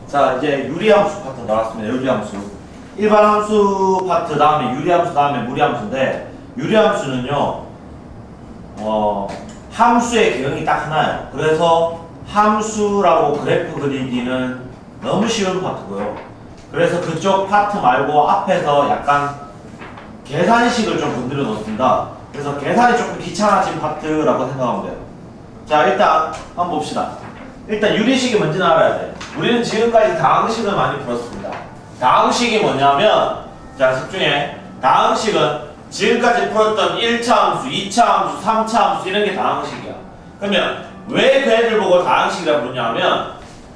자, 이제 유리함수 파트 나왔습니다. 유리함수. 일반 함수 파트 다음에 유리함수 다음에 무리함수인데, 유리함수는요, 함수의 개형이 딱 하나예요. 그래서 함수라고 그래프 그리기는 너무 쉬운 파트고요. 그래서 그쪽 파트 말고 앞에서 약간 계산식을 좀 건드려 놓습니다. 그래서 계산이 조금 귀찮아진 파트라고 생각하면 돼요. 자, 일단 한번 봅시다. 일단 유리식이 뭔지는 알아야 돼. 우리는 지금까지 다항식을 많이 풀었습니다. 다항식이 뭐냐면, 자, 집중해. 다항식은 지금까지 풀었던 1차 함수, 2차 함수, 3차 함수 이런 게 다항식이야. 그러면 왜 그 애들 보고 다항식이라고 부르냐면,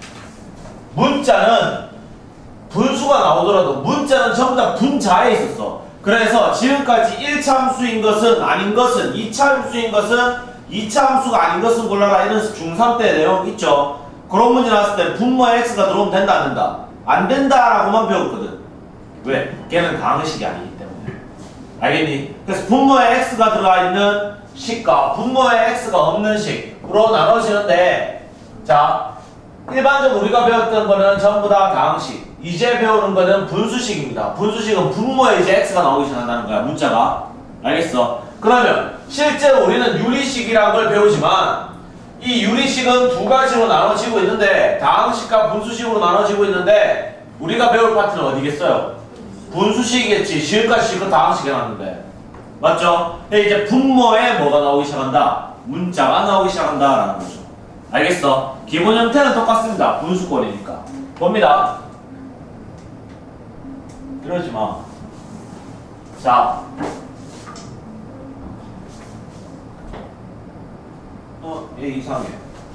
문자는 분수가 나오더라도 문자는 전부 다 분자에 있었어. 그래서 지금까지 1차 함수인 것은 아닌 것은, 2차 함수인 것은 2차 함수가 아닌 것은 골라라 이런 중3 때 내용 있죠. 그런 문제 나왔을 때 분모에 x가 들어오면 된다 안 된다? 안 된다라고만 배웠거든. 왜? 걔는 다항식이 아니기 때문에. 알겠니? 그래서 분모에 x가 들어가 있는 식과 분모에 x가 없는 식으로 나눠지는데, 자, 일반적으로 우리가 배웠던 거는 전부 다 다항식. 이제 배우는 거는 분수식입니다. 분수식은 분모에 이제 x가 나오기 시작한다는 거야, 문자가. 알겠어? 그러면 실제로 우리는 유리식이라는 걸 배우지만, 이 유리식은 두 가지로 나눠지고 있는데, 다항식과 분수식으로 나눠지고 있는데, 우리가 배울 파트는 어디겠어요? 분수식이겠지. 지금까지 식은 다항식 해놨는데. 맞죠? 근데 이제 분모에 뭐가 나오기 시작한다? 문자가 나오기 시작한다라는 거죠. 알겠어? 기본 형태는 똑같습니다. 분수꼴이니까. 봅니다. 이러지 마. 자. 얘 이상해.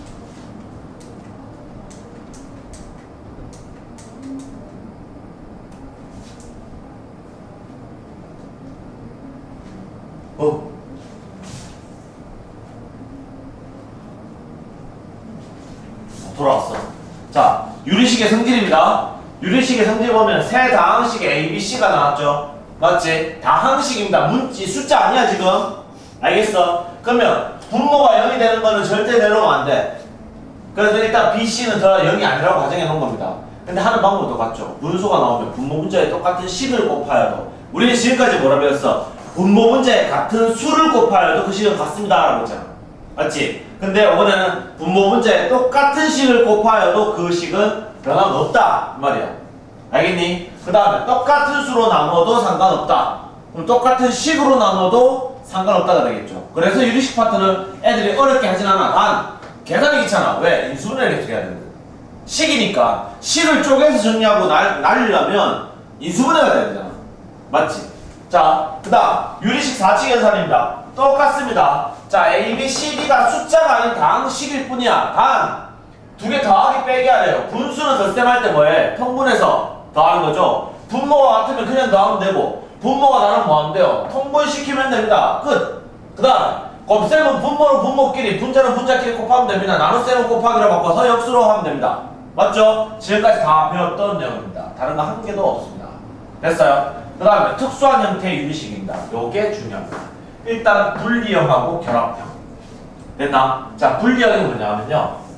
돌아왔어. 자, 유리식의 성질입니다. 유리식의 성질 보면 세 다항식의 A, B, C가 나왔죠? 맞지? 다항식입니다. 문지 숫자 아니야 지금? 알겠어? 그러면 분모가 0이 되는 거는 절대 내려오면 안 돼. 그래서 일단 B, C는 더 0이 아니라고 가정해 놓은 겁니다. 근데 하는 방법은 똑같죠. 분수가 나오면 분모 문자에 똑같은 식을 곱하여도, 우리는 지금까지 뭐라 배웠어? 분모 문자에 같은 수를 곱하여도 그 식은 같습니다 라고 했잖아. 맞지? 근데 이번에는 분모 문자에 똑같은 식을 곱하여도 그 식은 변화가 없다 이 말이야. 알겠니? 그 다음에 똑같은 수로 나눠도 상관없다. 그럼 똑같은 식으로 나눠도 상관없다가 되겠죠. 그래서 유리식 파트는 애들이 어렵게 하진 않아. 단 계산이 귀찮아. 왜? 인수분해를 계속 해야 되거든. 식이니까 식을 쪼개서 정리하고 날리려면 인수분해가 돼야 되잖아. 맞지? 자, 그 다음 유리식 4치 계산입니다. 똑같습니다. 자, A, B, C, D가 숫자가 아닌 다항식일 뿐이야. 단 두 개 더하기 빼기 하래요. 분수는 덧셈할 때 뭐해? 통분해서 더하는 거죠. 분모가 같으면 그냥 더하면 되고, 분모가 다르면 뭐 하면 돼요? 통분시키면 됩니다. 끝! 그 다음 곱셈은 분모는 분모끼리, 분자는 분자끼리 곱하면 됩니다. 나눗셈은 곱하기로 바꿔서 역수로 하면 됩니다. 맞죠? 지금까지 다 배웠던 내용입니다. 다른 거 한 개도 없습니다. 됐어요? 그 다음에 특수한 형태의 유리식입니다. 요게 중요합니다. 일단 분리형하고 결합형. 됐나? 자, 분리형이 뭐냐면요,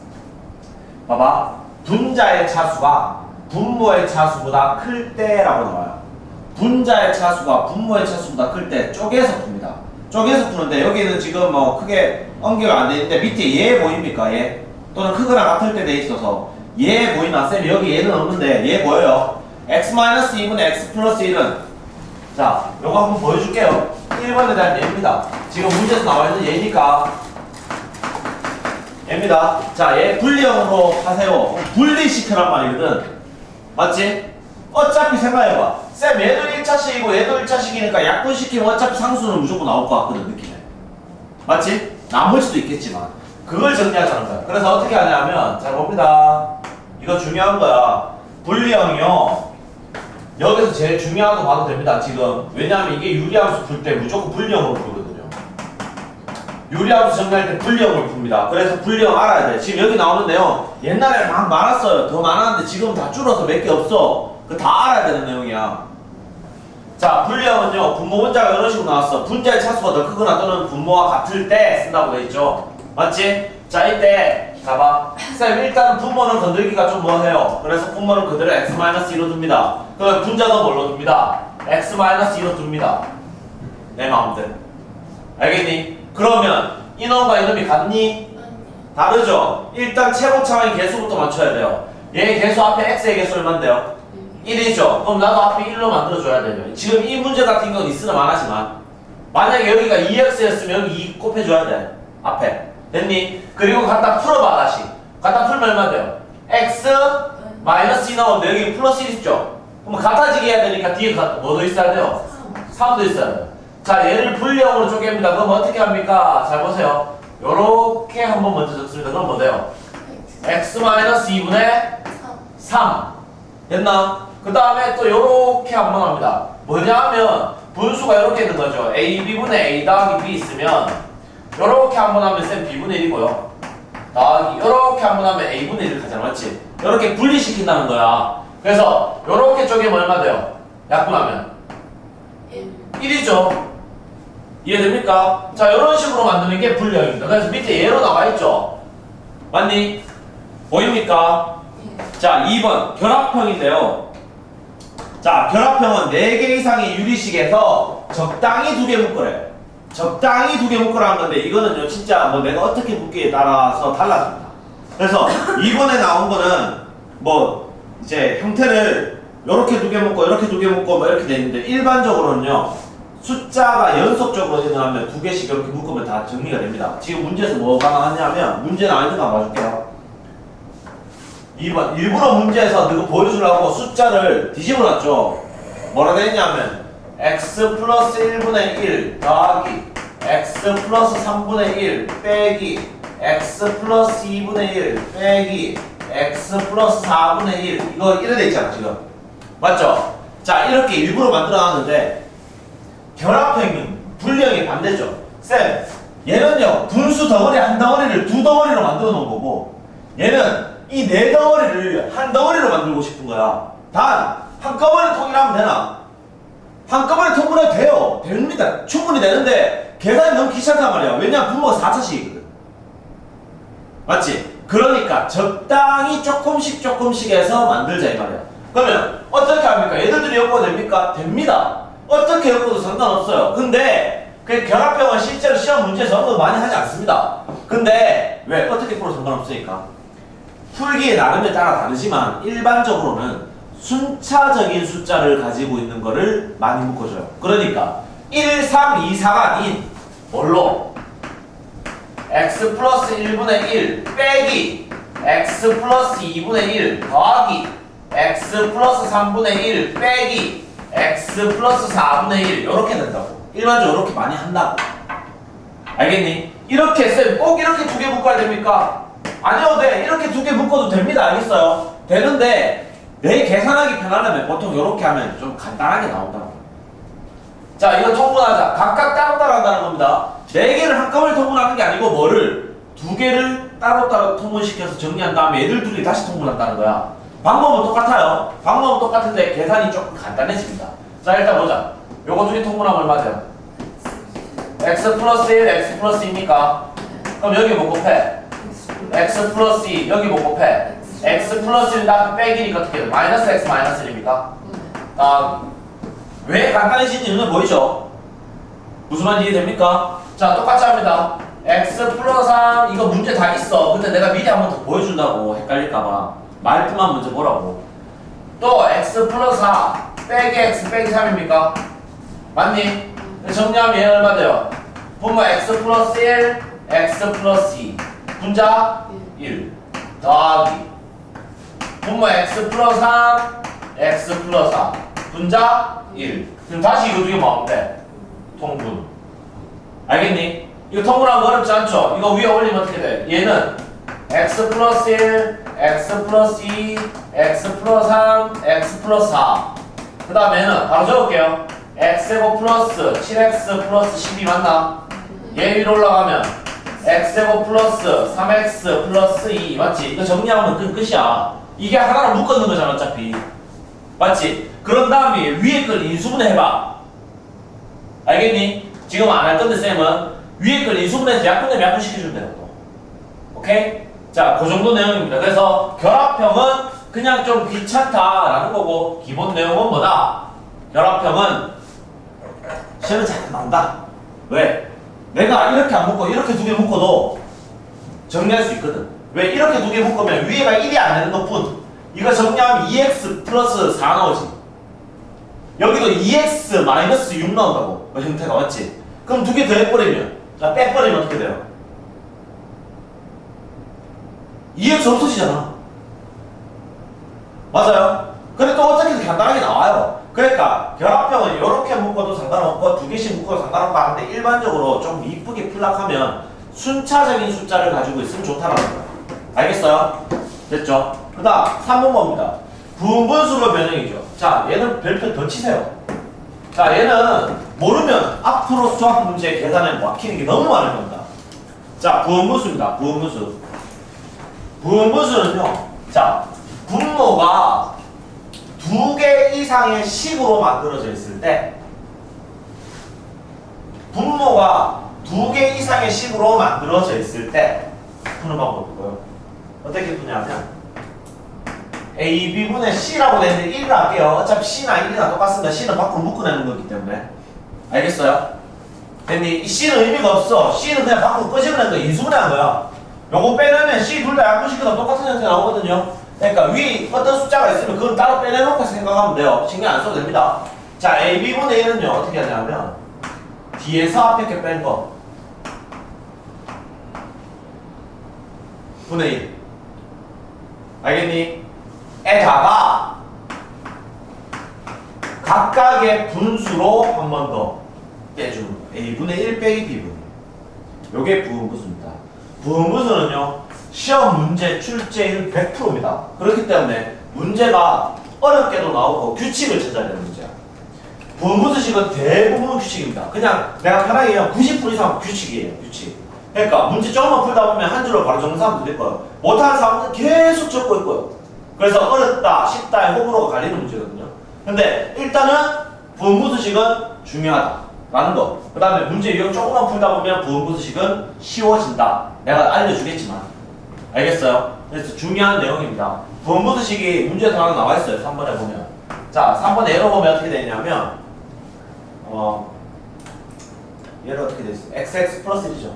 봐봐. 분자의 차수가 분모의 차수보다 클 때라고 나와요. 분자의 차수가 분모의 차수보다 클 때 쪼개서 풉니다. 쪼개서 푸는데, 여기는 지금 뭐 크게 연결 안 돼 있는데 밑에 얘 보입니까? 얘 또는 크거나 같을 때 돼 있어서 얘 보이나? 쌤 여기 얘는 없는데 얘 보여요? x-2분의 x 플러스 1은, 자, 요거 한번 보여줄게요. 1번에 대한 얘입니다. 지금 문제에서 나와 있는 얘니까 얘입니다. 자, 얘 분리형으로 하세요. 분리시켜란 말이거든. 맞지? 어차피 생각해봐. 쌤 얘도 1차식이고 얘도 1차식이니까 약분시키면 어차피 상수는 무조건 나올 것 같거든, 느낌에. 맞지? 남을 수도 있겠지만 그걸 정리하자는 거야. 그래서 어떻게 하냐면, 자 봅니다. 이거 중요한 거야. 분리형이요, 여기서 제일 중요한 거 봐도 됩니다. 지금 왜냐하면 이게 유리함수 풀 때 무조건 분리형으로 풀거든요. 유리함수 정리할 때 분리형을 풉니다. 그래서 분리형 알아야 돼. 지금 여기 나오는 내용 옛날에 막 많았어요. 더 많았는데 지금 다 줄어서 몇 개 없어. 그거 다 알아야 되는 내용이야. 자, 분리형은요, 분모 분자가 이런 식으로 나왔어. 분자의 차수가 더 크거나 또는 분모와 같을 때 쓴다고 돼 있죠. 맞지? 자, 이때 봐봐. 쌤 일단 분모는 건들기가 좀 뭐해요. 그래서 분모는 그대로 x-2로 둡니다. 그럼 분자도 뭘로 둡니다. x-2로 둡니다. 내 마음대로. 알겠니? 그러면 이놈과 이놈이 같니? 다르죠? 일단 최고차항의 개수부터 맞춰야 돼요. 얘 개수 앞에 x의 개수 얼만데요? 1이죠? 그럼 나도 앞에 1로 만들어줘야 되죠. 지금 이 문제 같은 건 있으나 마나지만 만약에 여기가 2x였으면 여기 2 곱해줘야 돼. 앞에. 됐니? 그리고 갖다 풀어봐 다시. 갖다 풀면 얼마 돼요? x 마이너스 2 나오는데 여기 플러스 1 있죠? 그럼 같아지게 해야 되니까 뒤에 뭐도 있어야 돼요? 3도 있어야 돼요. 자 얘를 분리형으로 쪼갭니다. 그럼 어떻게 합니까? 잘 보세요. 요렇게 한번 먼저 적습니다. 그럼 뭐 돼요? x 마이너스 2분의 3 됐나? 그 다음에 또 요렇게 한번 합니다. 뭐냐 하면 분수가 이렇게 있는 거죠. a, b분의 a 더하기 b 있으면 요렇게 한번 하면 쌤 b분의 1이고요. 더하기 요렇게 한번 하면 a분의 1을 가잖아. 맞지? 요렇게 분리시킨다는 거야. 그래서 요렇게 쪼개면 얼마 돼요? 약분하면 1이죠. 이해됩니까? 자 요런 식으로 만드는 게 분리형입니다. 그래서 밑에 예로 나와있죠. 맞니? 보입니까? 자 2번 결합형인데요. 자 결합형은 4개 이상의 유리식에서 적당히 2개 묶으래. 적당히 2개 묶으라는 건데 이거는요 진짜 뭐 내가 어떻게 묶기에 따라서 달라집니다. 그래서 2번에 나온 거는 뭐 이제 형태를 이렇게 2개 묶고 이렇게 2개 묶고 뭐 이렇게 돼 있는데 일반적으로는요 숫자가 연속적으로 일어나면 2개씩 이렇게 묶으면 다 정리가 됩니다. 지금 문제에서 뭐가 나왔냐면 문제 나와있는 거 봐줄게요. 2번 일부러 문제에서 너가 보여주려고 숫자를 뒤집어 놨죠. 뭐라 되어있냐면 x 플러스 1분의 1 더하기 x 플러스 3분의 1 빼기 x 플러스 2분의 1 빼기 x 플러스 4분의 1 이거 이래 돼 있잖아 지금. 맞죠? 자 이렇게 일부러 만들어 놨는데 결합형은 분리형이 반대죠. 쌤 얘는요 분수 덩어리 한 덩어리를 2덩어리로 만들어 놓은 거고 얘는 이 4덩어리를 한 덩어리로 만들고 싶은 거야. 단 한꺼번에 통일하면 되나? 한꺼번에 통분해도 돼요. 됩니다. 충분히 되는데 계산이 너무 귀찮단 말이야. 왜냐면 분모가 4차식이거든. 맞지? 그러니까 적당히 조금씩 해서 만들자 이 말이야. 그러면 어떻게 합니까? 얘들끼리 엮어도 됩니까? 됩니다. 어떻게 엮어도 상관없어요. 근데 그 결합형은 실제로 시험 문제에서 언급 많이 하지 않습니다. 근데 왜? 어떻게 풀어도 상관없으니까. 풀기에 나름에 따라 다르지만 일반적으로는 순차적인 숫자를 가지고 있는 거를 많이 묶어줘요. 그러니까 1, 3, 2, 4가 아닌 뭘로? x 플러스 1분의 1 빼기 x 플러스 2분의 1 더하기 x 플러스 3분의 1 빼기 x 플러스 4분의 1 이렇게 된다고. 일반적으로 이렇게 많이 한다고. 알겠니? 이렇게 쌤 꼭 이렇게 2개 묶어야 됩니까? 아니요, 네. 이렇게 2개 묶어도 됩니다. 알겠어요? 되는데 내 계산하기 편하려면 보통 이렇게 하면 좀 간단하게 나온다고. 자, 이거 통분하자. 각각 따로따로 한다는 겁니다. 4개를 한꺼번에 통분하는 게 아니고 뭐를 2개를 따로따로 통분시켜서 정리한 다음에 얘들 둘이 다시 통분한다는 거야. 방법은 똑같아요. 방법은 똑같은데 계산이 조금 간단해집니다. 자, 일단 보자. 요거 2개 통분하면 얼마 돼요? x 플러스 1, x 플러스 2니까 그럼 여기 뭐 곱해? x 플러스 2 여기 뭐 곱해? x 플러스 1 나그 빼기니까 어떻게 돼? 마이너스 x 마이너스 1입니까? 왜 간단해지는지 눈에 보이죠? 무슨 말인지 이해됩니까? 자 똑같이 합니다. x 플러스 3 이거 문제 다 있어. 근데 내가 미리 한번 더 보여준다고 헷갈릴까봐 말투만 먼저 보라고. 또 x 플러스 4 빼기 x 빼기 3입니까? 맞니? 정리하면 얘 얼마 돼요? 분모 x 플러스 1 x 플러스 2 분자 1 더하기 분모 x 플러스 3 x 플러스 4 분자 1 그럼 다시 이거 2개 뭐하면 돼? 통분. 알겠니? 이거 통분하면 어렵지 않죠? 이거 위에 올리면 어떻게 돼? 얘는 x 플러스 1 x 플러스 2 x 플러스 3 x 플러스 4 그 다음에 얘는 바로 적을게요. x제곱 플러스 7x 플러스 12 맞나? 얘 위로 올라가면 x제곱 플러스 3x 플러스 2 맞지? 이거 정리하면 끝이야. 이게 하나로 묶어놓는 거잖아 어차피. 맞지? 그런 다음에 위에 걸 인수분해 해봐. 알겠니? 지금 안 할 건데 쌤은 위에 걸 인수분해해서 약분되면 약분시켜주면 되는 거. 오케이? 자, 그 정도 내용입니다. 그래서 결합형은 그냥 좀 귀찮다라는 거고, 기본 내용은 뭐다? 결합형은 시험에 잘 나온다. 왜? 내가 이렇게 안 묶고 이렇게 두 개 묶어도 정리할 수 있거든. 왜? 이렇게 두 개 묶으면 위에가 1이 안 되는 것 뿐. 이거 정리하면 2x 플러스 4 나오지. 여기도 2x 마이너스 6 나온다고. 그 형태가 맞지? 그럼 두 개 더 해버리면, 자, 빼버리면 어떻게 돼요? 2x 없어지잖아. 맞아요? 근데 또 어떻게든 간단하게 나와요. 그러니까 결합형은 이렇게 묶어도 상관없고 두 개씩 묶어도 상관없고 하는데 일반적으로 좀 이쁘게 풀락하면 순차적인 숫자를 가지고 있으면 좋다는 거예요. 알겠어요? 됐죠? 그 다음 3번 봅니다. 부분수로 변형이죠. 자, 얘는 별표 더 치세요. 자, 얘는 모르면 앞으로 수학 문제 계산에 막히는 게 너무 많을 겁니다. 자, 부분수입니다. 부분수. 부분수는요, 자, 분모가 두 개 이상의 식으로 만들어져 있을 때, 분모가 두 개 이상의 식으로 만들어져 있을 때 푸는 방법이고요. 어떻게 푸냐면 A, B분의 C라고 되는데 1을 할게요. 어차피 C나 1이나 똑같습니다. C는 밖으로 묶어내는 거기 때문에. 알겠어요? 근데 이 C는 의미가 없어. C는 그냥 밖으로 끄집어내는 거야. 인수분해한 거야. 요거 빼내면 C 둘 다 약분시켜서 똑같은 형태 나오거든요. 그러니까 위 어떤 숫자가 있으면 그건 따로 빼내놓고 생각하면 돼요. 신경 안 써도 됩니다. 자, A, B분의 1은요. 어떻게 하냐면 뒤에서 앞에 이렇게 뺀 거 분의 1 알겠니? 에다가 각각의 분수로 한 번 더 빼주는 거. A분의 1 빼기 B분. 요게 부분분수입니다. 부분분수는요 시험 문제 출제율 100%입니다. 그렇기 때문에 문제가 어렵게도 나오고 규칙을 찾아야 되는 문제야. 부분분수식은 대부분 규칙입니다. 그냥 내가 편하게 얘기하면 90% 이상 규칙이에요. 규칙. 그러니까 문제 조금만 풀다 보면 한 줄로 바로 적는 사람도 될 거예요. 못하는 사람은 계속 적고 있고요. 그래서 어렵다, 쉽다의 호불호가 갈리는 문제거든요. 근데 일단은 부분분수식은 중요하다라는 거. 그 다음에 문제 유형 조금만 풀다 보면 부분분수식은 쉬워진다. 내가 알려주겠지만. 알겠어요? 그래서 중요한 내용입니다. 부분분수식이 문제에서 하나 나와 있어요. 3번에 보면. 자, 3번에 예로 보면 어떻게 되냐면 얘를 어떻게 돼 있어? xx 플러스 1이죠.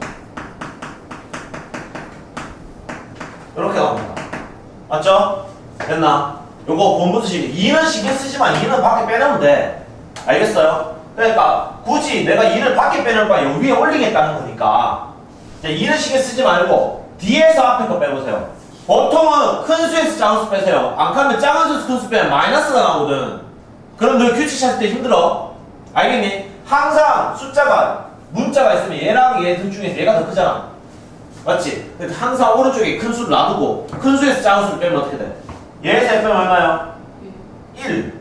이렇게 나옵니다. 맞죠? 됐나? 요거 부분분수식 2는 신경 쓰지만 2는 밖에 빼놓으면 돼. 알겠어요? 그러니까 굳이 내가 2를 밖에 빼놓을 바에 요 위에 올리겠다는 거니까 2는 신경 쓰지 말고 뒤에서 앞에 거 빼보세요. 보통은 큰 수에서 작은 수 빼세요. 안 가면 작은 수에서 큰 수 빼면 마이너스가 나오거든. 그럼 너 규칙 찾을 때 힘들어. 알겠니? 항상 숫자가 문자가 있으면 얘랑 얘 둘 중에서 얘가 더 크잖아. 맞지? 그러니까 항상 오른쪽에 큰 수를 놔두고 큰 수에서 작은 수를 빼면 어떻게 돼? 얘에서 빼면 얼마요? 1.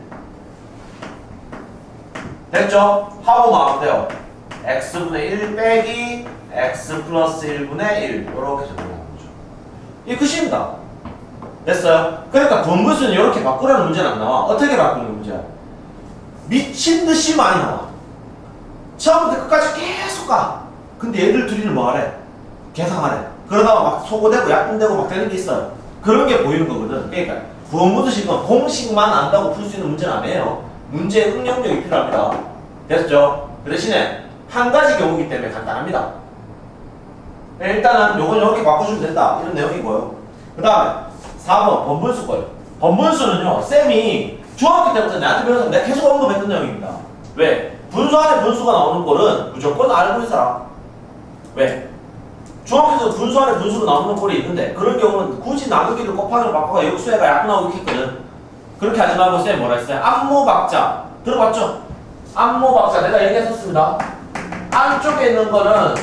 됐죠? 하고 나오면 돼요. x분의 1 빼기 x 플러스 1분의 1 이렇게 적어놓는 거죠. 이게 끝입니다. 됐어요? 그러니까 분분수는 이렇게 바꾸라는 문제는 안 나와. 어떻게 바꾸는 문제야? 미친 듯이 많이 나와. 처음부터 끝까지 계속 가. 근데 얘들 둘이는 뭐 하래? 계산하래. 그러다가 막 소거되고 약분되고 막 되는 게 있어요. 그런 게 보이는 거거든. 그러니까 부분분수식은 공식만 안다고 풀 수 있는 문제는 아니에요. 문제의 응용력이 필요합니다. 됐죠? 그 대신에 한 가지 경우이기 때문에 간단합니다. 일단은 요건 이렇게 바꿔주면 된다. 이런 내용이고요. 그 다음에 4번 번분수 거예요. 번분수는요 쌤이 중학교 때부터 내한테 배워서 내가 계속 언급했던 내용입니다. 왜? 분수 안에 분수가 나오는 꼴은 무조건 알고 있어라. 왜? 중학교에서 분수 안에 분수로 나오는 꼴이 있는데 그런 경우는 굳이 나누기를 곱하기로 바꿔가 역수해가 약분하고 있겠거든. 그렇게 하지 말고 쌤이 뭐라 했어요? 안모박자 들어봤죠? 안모박자 내가 얘기했었습니다. 안쪽에 있는 거는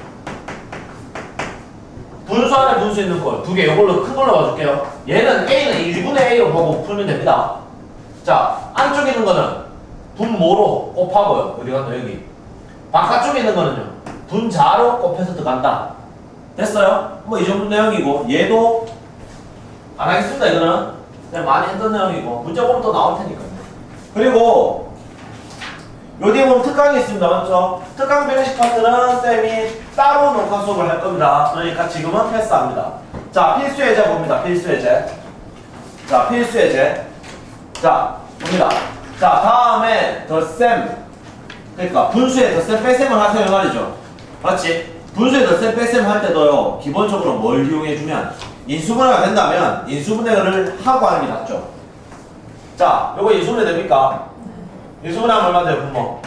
분수 안에 분수 있는 꼴 두 개 이걸로 큰 걸로 봐줄게요. 얘는 A는 1분의 A로 보고 풀면 됩니다. 자, 안쪽에 있는 거는 분모로 곱하고요. 어디 갔나 여기. 바깥쪽에 있는 거는요 분자로 곱해서 들어간다. 됐어요? 뭐 이 정도 내용이고 얘도 안 하겠습니다. 이거는 그냥 많이 했던 내용이고 문제 보면 또 나올 테니까요. 그리고 요 뒤에 보면 특강이 있습니다. 맞죠? 특강 120 파트는 쌤이 따로 녹화 수업을 할 겁니다. 그러니까 지금은 패스합니다. 자, 필수 예제 봅니다. 필수 예제. 자, 필수 예제. 자, 봅니다. 자, 다음에 덧셈. 그러니까 분수에 덧셈 빼셈을 하세요 말이죠. 맞지? 분수에 덧셈 빼셈 할 때도요. 기본적으로 뭘 이용해주면 인수분해가 된다면 인수분해를 하고 하는 게 낫죠. 자, 요거 인수분해 됩니까? 인수분해하면 얼마 돼요, 분모?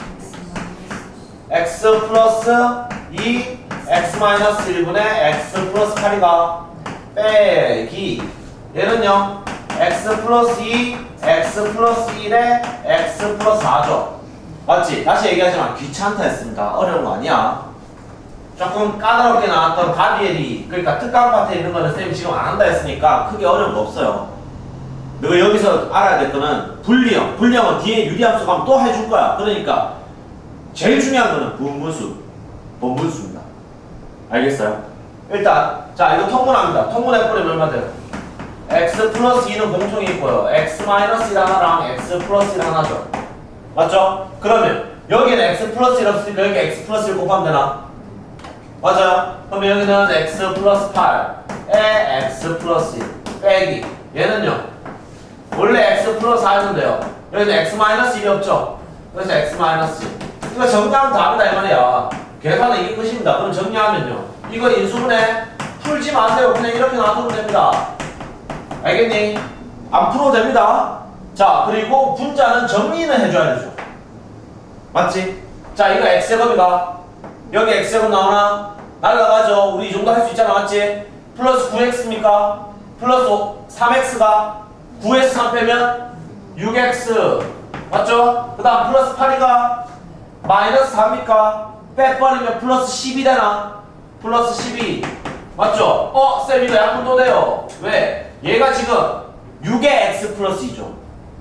x 플러스 2 x 마이너스 1분의 x 플러스 8이가 빼기 얘는요 x 플러스 2 x 플러스 1에 x 플러스 4죠. 맞지? 다시 얘기하지만 귀찮다 했습니다. 어려운 거 아니야. 조금 까다롭게 나왔던 가비엘이 그러니까 특강 파트에 있는 거는 쌤이 지금 안 한다 했으니까 크게 어려운 거 없어요. 너가 여기서 알아야 될 거는 분리형. 분리형은 뒤에 유리함수 가면 또 해줄 거야. 그러니까 제일 중요한 거는 부분분수, 본분수입니다. 알겠어요? 일단 자 이거 통분합니다. 통분해버리면 얼마 돼요? x 플러스 2는 공통이 있고요. x 마이너스 1 하나랑 x 플러스 1 하나죠. 맞죠? 그러면 여기는 x 플러스 1 없으니까 여기 x 플러스 1 곱하면 되나? 맞아요? 그럼 여기는 x 플러스 8에 x 플러스 1 빼기 얘는요 원래 x 플러스 4였는데요 여기는 x 마이너스 1이 없죠? 그래서 x 마이너스 1 이거 정리하면 답이다 이 말이야. 계산은 이게 끝입니다. 그럼 정리하면요 이거 인수분해 풀지 마세요. 그냥 이렇게 놔두면 됩니다. 알겠니? 안 풀어도 됩니다. 자 그리고 분자는 정리는 해줘야 되죠. 맞지? 자 이거 x제곱이가 여기 x제곱 나오나? 날라가죠. 우리 이 정도 할 수 있잖아. 맞지? 플러스 9x입니까? 플러스 3x가 9에서 3 빼면 6x 맞죠? 그 다음 플러스 8이가 마이너스 4입니까? 빼버리면 플러스 10이 되나? 플러스 12 맞죠? 쌤 이거 약분도 돼요. 왜? 얘가 지금 6의 x 플러스 2죠.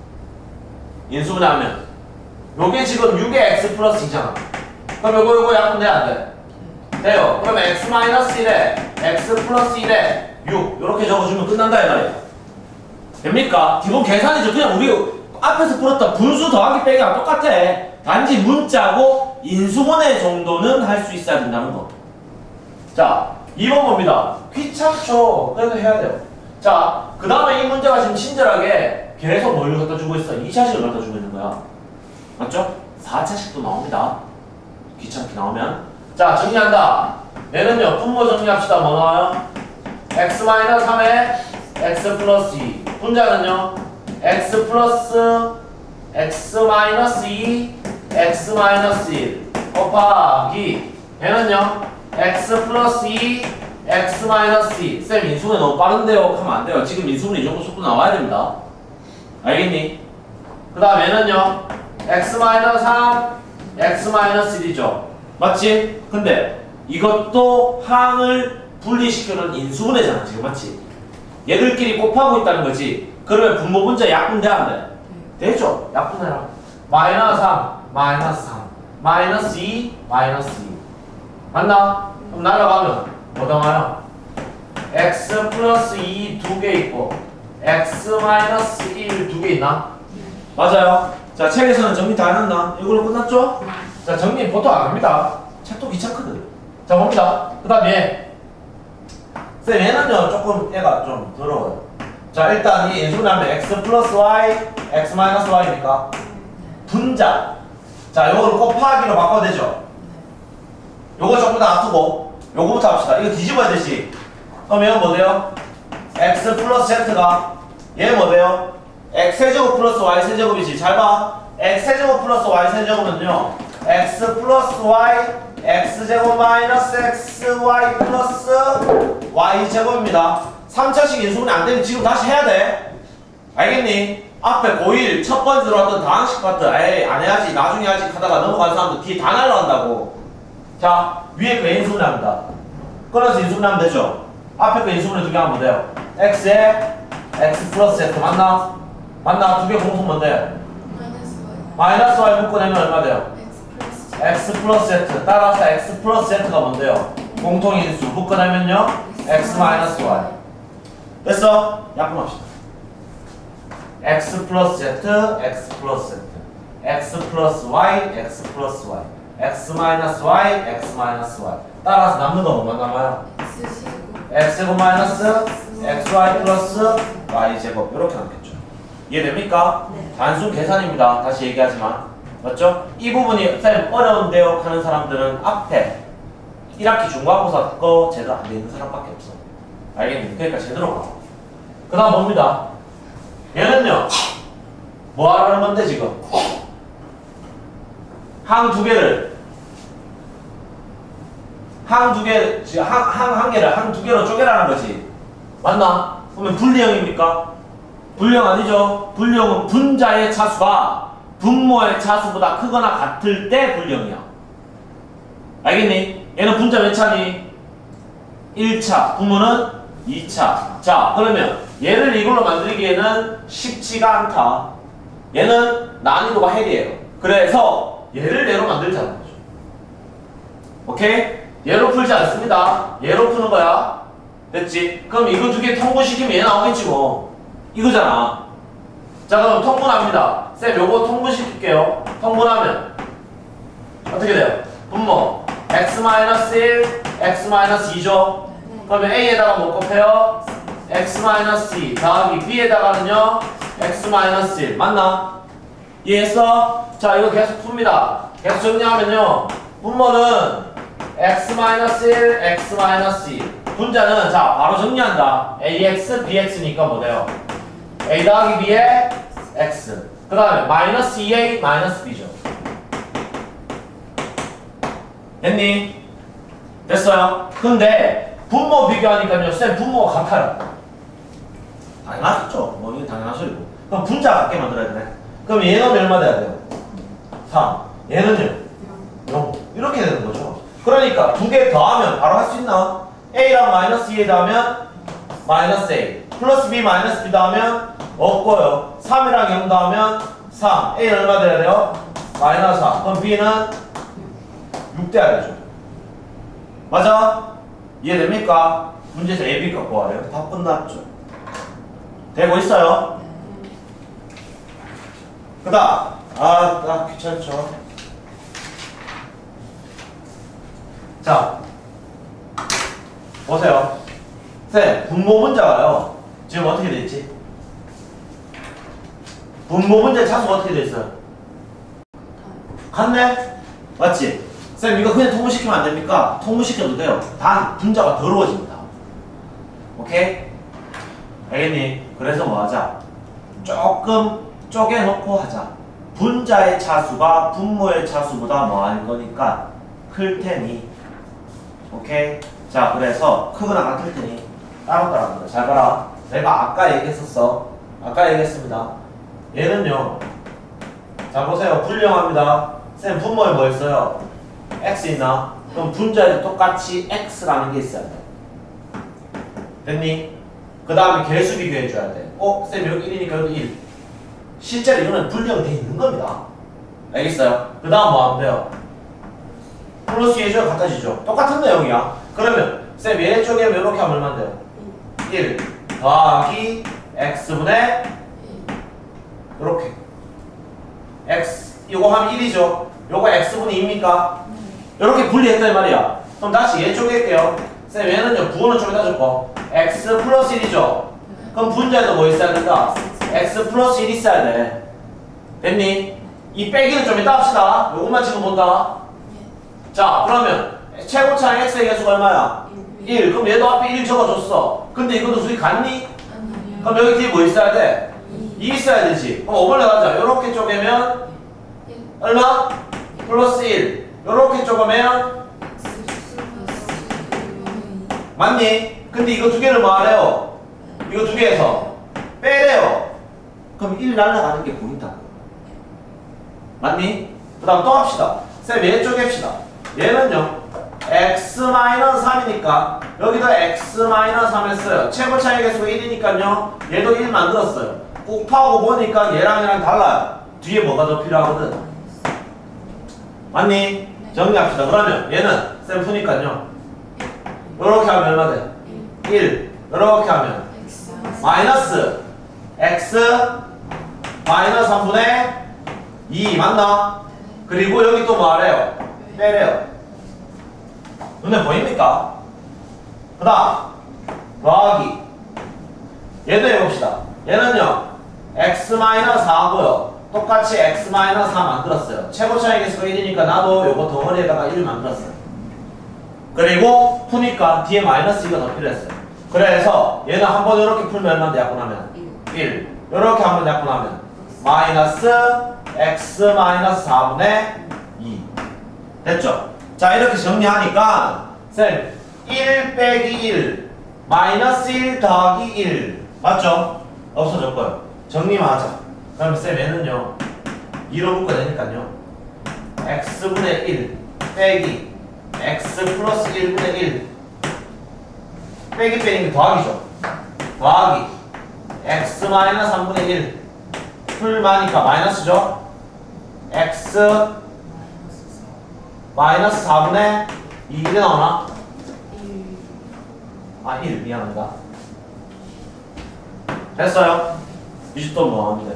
인수분해하면 요게 지금 6의 x 플러스 2잖아. 그럼 요거 약분 돼야 안 돼? 돼요. 그러면 x 마이너스 1에 x 플러스 1에 6 요렇게 적어주면 끝난다 이 말이에요. 됩니까? 기본 계산이죠. 그냥 우리 앞에서 풀었던 분수 더하기 빼기랑 똑같아. 단지 문자고 인수분해 정도는 할 수 있어야 된다는 거. 자 2번 봅니다. 귀찮죠. 그래도 해야 돼요. 자 그 다음에 이 문제가 지금 친절하게 계속 뭘 갖다 주고 있어? 2차식을 갖다 주고 있는 거야. 맞죠? 4차식도 나옵니다. 귀찮게 나오면. 자 정리한다. 얘는요 분모 정리합시다. 뭐 나와요? x 마이너스 3에 x 플러스 2 분자는요 x 플러스 x 마이너스 2 x 마이너스 1 곱하기 얘는요 x 플러스 2 x 마이너스 2 쌤 인수분해 너무 빠른데요? 하면 안 돼요. 지금 인수분해 이 정도 속도 나와야 됩니다. 알겠니? 그 다음 얘는요 x 마이너스 3 x 마이너스 1이죠. 맞지? 근데 이것도 항을 분리시켜놓은 인수분해잖아 지금. 맞지? 얘들끼리 곱하고 있다는 거지. 그러면 분모 분자 약분 돼 안 돼? 되죠? 약분해라. 마이너스 3 마이너스 3 마이너스 2 마이너스 2 맞나? 그럼 날아가면 뭐 나와요? x 플러스 2 두 개 있고 x 마이너스 1 두 개 있나? 맞아요. 자 책에서는 정리 다 해놨나? 이걸로 끝났죠? 자 정리 보통 안 합니다. 책도 귀찮거든. 자 봅니다. 그 다음 얘 쌤 얘는요 조금 얘가 좀 더러워요. 자 일단 이 인수분해하면 x 플러스 y x 마이너스 y니까 분자. 자 요거를 곱하기로 바꿔도 되죠? 요거 전부 다 놔두고 요거부터 합시다. 이거 뒤집어야 되지. 그럼 얘는 뭐 돼요? x 플러스 z가 얘는 뭐 돼요? x제곱 플러스 y세제곱이지. 잘 봐. x제곱 플러스 y세제곱은요 x 플러스 y x제곱 마이너스 xy 플러스 y제곱입니다. 3차식 인수분해 안 되면 지금 다시 해야 돼. 알겠니? 앞에 고1 첫 번째 들어왔던 다항식 파트 에이 안 해야지 나중에 해야지 하다가 넘어간 사람들 뒤에 다 날라간다고. 자 위에 거 인수분해 합니다. 끊어서 인수분해 하면 되죠. 앞에 거 인수분해 두 개 하면 돼요. x에 x 플러스 z 맞나? 맞나? 두 개 공통 뭔데? 마이너스 y 묶어내면 얼마 돼요? x 플러스 z. 따라서 x 플러스 z가 뭔데요? 공통인수 묶어내면요 x 마이너스 y. 됐어? 약분합시다. x 플러스 z, x 플러스 z, x 플러스 y, x 플러스 y, x 마이너스 y, x 마이너스 y. 따라서 남는 거 뭐만 남아요? x제곱 x제곱 마이너스 xy 플러스 y제곱 이렇게 나겠죠. 이해됩니까? 네. 단순 계산입니다. 다시 얘기하지만 맞죠? 이 부분이 쌤 어려운데요 하는 사람들은 앞에 1학기 중간고사 거 제대로 안 돼 있는 사람밖에 없어. 알겠니? 그러니까 제대로 가. 그 다음 봅니다. 얘는요 뭐 하라는 건데 지금 항 두 개를 항 두 개를 항 두 개로 쪼개라는 거지. 맞나? 그러면 분리형입니까? 분리형 아니죠? 분리형은 분자의 차수가 분모의 차수보다 크거나 같을 때 분리형이야. 알겠니? 얘는 분자 몇 차니? 1차, 분모는 2차. 자, 그러면 얘를 이걸로 만들기에는 쉽지가 않다. 얘는 난이도가 헬이에요. 그래서 얘를 얘로 만들자는 거죠. 오케이? 얘로 풀지 않습니다. 얘로 푸는 거야. 됐지? 그럼 이거 두 개 통분시키면 얘 나오겠지 뭐. 이거잖아. 자, 그럼 통분합니다. 쌤 요거 통분시킬게요. 통분하면 어떻게 돼요? 분모 x-1, x-2죠? 그러면 a에다가 뭐 곱해요? x-2 더하기 b에다가는요 x-1 맞나? 이해했어? 자, 이거 계속 풉니다. 계속 정리하면요 분모는 x-1, x-2 분자는 자 바로 정리한다. ax, bx니까 뭐 돼요? a 더하기 b에 x 그 다음에 마이너스 2a 마이너스 b죠. 됐니? 됐어요? 근데 분모 비교하니까요 쌤 분모가 같아요. 당연하겠죠. 뭐 이게 당연한 소리고. 그럼 분자 같게 만들어야 되네. 그럼 얘는 얼마 돼야 돼요? 3 얘는요? 0 이렇게 되는 거죠. 그러니까 두 개 더하면 바로 할 수 있나? a랑 마이너스 2에 더하면 마이너스 a 플러스 b 마이너스 b 더하면 없고요. 3이랑 0 더하면 3 a는 얼마 돼야 돼요? 마이너스 4 그럼 b는 6 돼야 되죠. 맞아? 이해됩니까? 문제에서 a, b 값 구하래요. 다 끝났죠. 되고 있어요? 그 다음 나 귀찮죠. 자 보세요. 쌤 분모 분자가요 지금 어떻게 됐지? 분모 분자 차수가 어떻게 됐어요? 같네? 맞지? 쌤 이거 그냥 통분시키면 안 됩니까? 통분시켜도 돼요. 단 분자가 더러워집니다. 오케이? 알겠니? 그래서 뭐 하자? 조금 쪼개놓고 하자. 분자의 차수가 분모의 차수보다 뭐 할 거니까 클 테니. 오케이? 자, 그래서 크거나 같을 테니 따로따로 합니다. 잘 봐라. 내가 아까 얘기했었어. 아까 얘기했습니다. 얘는요. 자, 보세요. 분리형합니다. 쌤 분모에 뭐 있어요? x 있나? 그럼 분자에도 똑같이 x라는 게 있어야 돼. 됐니? 그 다음에 개수 비교해줘야 돼. 쌤 여기 1이니까 여기 1. 실제로 이거는 분리형 돼 있는 겁니다. 알겠어요? 그 다음 뭐 하면 돼요? 플러스 해줘야 같아지죠. 똑같은 내용이야. 그러면 쌤 얘 쪽에 이렇게 하면 얼마나 돼요? 1 더하기 x분의 이렇게 x 이거 하면 1이죠. 요거 x분이 2입니까? 이렇게 분리했단 말이야. 그럼 다시 얘 쪼갤게요. 쌤 얘는요 부호는 좀 이따 줬고 x 플러스 1이죠. 그럼 분자에도 뭐 있어야 된다? x 플러스 1 있어야 돼. 됐니? 이 빼기는 좀 이따 합시다. 요것만 지금 본다. 자, 그러면 최고차의 x의 개수가 얼마야? 1. 그럼 얘도 앞에 1 적어줬어. 근데 이것도 수익 같니? 그럼 여기 뒤에 뭐 있어야 돼? 2 있어야 되지. 그럼 오버랩 하자. 요렇게 쪼개면 얼마? 플러스 1. 요렇게 쪼개면 맞니? 근데 이거 두 개를 뭐 하래요? 이거 두 개에서 빼래요. 그럼 1 날라가는 게 보인다고. 맞니? 그 다음 또 합시다. 쌤 얘 쪼갭시다. 얘는요 x-3이니까 여기다 x-3 했어요. 최고차의 개수가 1이니까요 얘도 1 만들었어요. 곱하고 보니까 얘랑 얘랑 달라요. 뒤에 뭐가 더 필요하거든. 맞니? 정리합시다. 그러면 얘는 쌤 푸니까요 요렇게 하면 얼마 돼? 1 요렇게 하면 마이너스 x 마이너스 3분의 2 맞나? 그리고 여기 또 뭐 하래요? 빼래요. 눈에 보입니까? 그 다음 더하기 얘도 해봅시다. 얘는요 x-4고요 똑같이 x-4 만들었어요. 최고 차이 계수가 1이니까 나도 요거 덩어리에다가 1 만들었어요. 그리고 푸니까 뒤에 마이너스 2가 더 필요했어요. 그래서 얘는 한번 이렇게 풀면 얼마인데 약분하면 1 이렇게 한번 약분하면 마이너스 x-4분의 2 됐죠? 자 이렇게 정리하니까 쌤 1 빼기 1 마이너스 1 더하기 1 맞죠? 없어졌고요. 정리만 하자. 그럼 쌤 얘는요 2로 묶어야 되니까요 x분의 1 빼기 x 플러스 1분의 1 빼기 빼는 게 더하기죠. 더하기 x 마이너스 3분의 1 풀마니까 마이너스죠. x 마이너스 4분의 2 이게 나오나? 1 미안합니다. 됐어요? 이제 또 뭐 하면 돼?